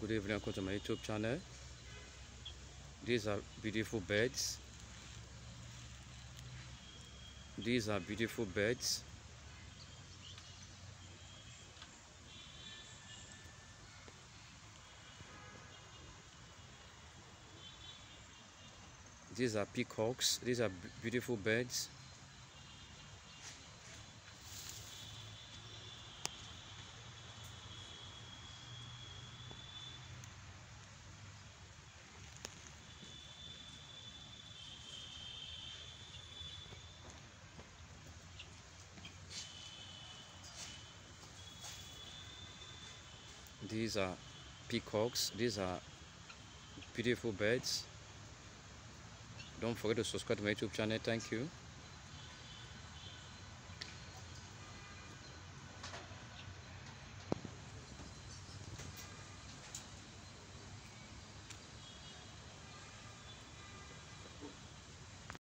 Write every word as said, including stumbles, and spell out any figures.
Good evening, welcome to my YouTube channel. These are beautiful birds. These are beautiful birds. These are peacocks. These are beautiful birds. These are peacocks. These are beautiful birds. Don't forget to subscribe to my YouTube channel. Thank you.